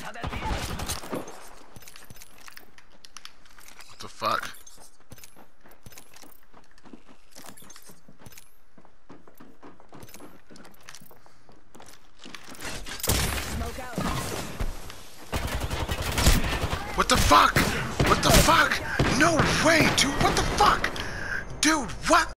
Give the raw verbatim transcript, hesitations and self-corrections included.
What the fuck? What the fuck? What the fuck? No way, dude. What the fuck? Dude, what?